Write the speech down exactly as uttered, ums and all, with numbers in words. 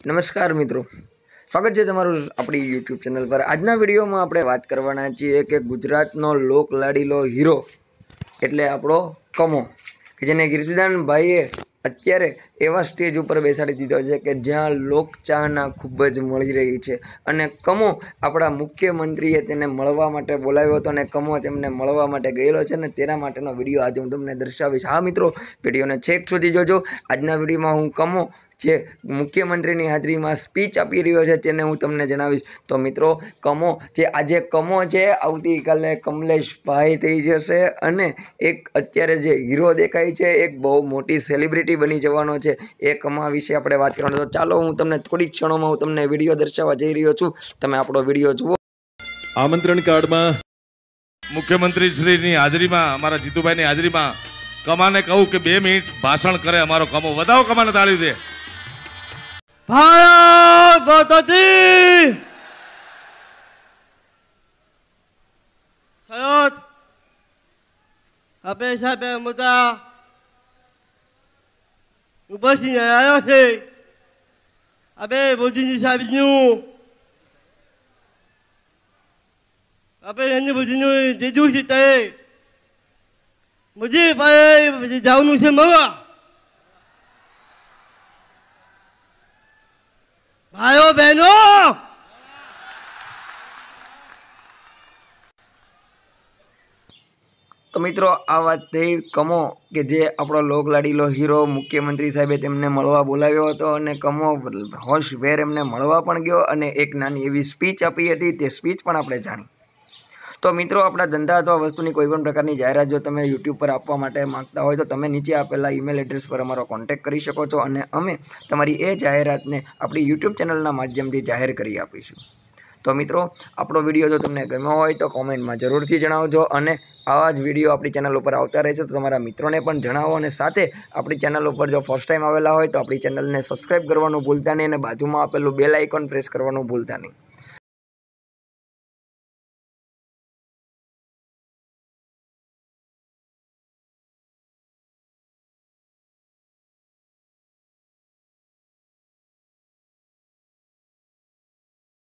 નમસ્કાર મિત્રો, સ્વાગત છે તમારું આપણી યુટ્યુબ ચેનલ પર। આજના વિડીયોમાં આપણે વાત કરવાના છીએ કે ગુજરાતનો લોક લાડીલો હીરો એટલે આપણો કમો, કે જેને કીર્તિદાનભાઈએ અત્યારે એવા સ્ટેજ ઉપર બેસાડી દીધો છે કે જ્યાં લોકચાહના ખૂબ જ મળી રહી છે। અને કમો આપણા મુખ્યમંત્રીએ તેને મળવા માટે બોલાવ્યો હતો અને કમો તેમને મળવા માટે ગયેલો છે ને તેના માટેનો વિડીયો આજે હું તમને દર્શાવીશ। હા મિત્રો, વિડીયોને છેક સુધી જોજો। આજના વિડીયોમાં હું કમો જે મુખ્યમંત્રીની હાજરીમાં સ્પીચ આપી રહ્યો છે તેને હું તમને જણાવીશ। તો મિત્રો, કમો જે આજે કમો છે આવતીકાલે કમલેશભાઈ થઈ જશે અને એક અત્યારે જે હીરો દેખાય છે એક બહુ મોટી સેલિબ્રિટી બની જવાનો છે। એ કમા વિશે આપણે વાત કરવાનું। તો ચાલો હું તમને થોડી ક્ષણોમાં હું તમને વિડીયો દર્શાવવા જઈ રહ્યો છું, તમે આપણો વિડીયો જુઓ। આમંત્રણ કાર્ડમાં મુખ્યમંત્રી શ્રીની હાજરીમાં, અમારા જીતુભાઈની હાજરીમાં કમાને કહું કે બે મિનિટ ભાષણ કરે અમારો કમો। વધાવો કમાને તાળી દે। ભારત માતા કી સયોત આપે સાહેબ મોટા ઉપસ્થિત આવ્યા છે। આપે મોદીજી સાહેબનું આપે એની મોદીનું દીધું છે તે મોદી ભાઈ જવાનું છે મળવા। ભાઈઓ બહેનો, તો મિત્રો આ વાત થઈ કમો કે જે આપણો લોક લાડીલો હીરો મુખ્યમંત્રી સાહેબે તેમને મળવા બોલાવ્યો હતો અને કમો હોશભેર એમને મળવા પણ ગયો અને એક નાની એવી સ્પીચ આપી હતી, તે સ્પીચ પણ આપણે જાણી। તો મિત્રો, આપણા ધંધા અથવા વસ્તુની કોઈ પણ પ્રકારની જાહેરાત જો તમે યુટ્યુબ પર આપવા માટે માંગતા હોય તો તમે નીચે આપેલા ઈમેલ એડ્રેસ પર અમારો કોન્ટેક્ટ કરી શકો છો અને અમે તમારી એ જાહેરાતને આપણી યુટ્યુબ ચેનલના માધ્યમથી જાહેર કરી આપીશું। તો મિત્રો, આપણો વિડીયો જો તમને ગમ્યો હોય તો કોમેન્ટમાં જરૂરથી જણાવજો અને આવા જ વિડીયો આપણી ચેનલ ઉપર આવતા રહે છે તો તમારા મિત્રોને પણ જણાવો અને સાથે આપણી ચેનલ ઉપર જો ફર્સ્ટ ટાઈમ આવેલા હોય તો આપણી ચેનલને સબસ્ક્રાઈબ કરવાનું ભૂલતા નહીં અને બાજુમાં આપેલું બેલ આઇકોન પ્રેસ કરવાનું ભૂલતા નહીં।